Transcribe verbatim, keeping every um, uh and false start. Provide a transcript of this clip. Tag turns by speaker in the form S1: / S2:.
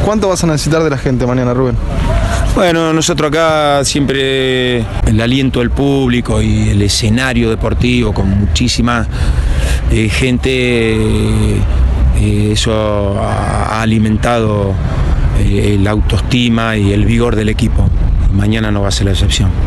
S1: ¿Cuánto vas a necesitar de la gente mañana, Rubén?
S2: Bueno, nosotros acá siempre el aliento del público y el escenario deportivo con muchísima eh, gente, eh, eso ha alimentado eh, la autoestima y el vigor del equipo. Mañana no va a ser la excepción.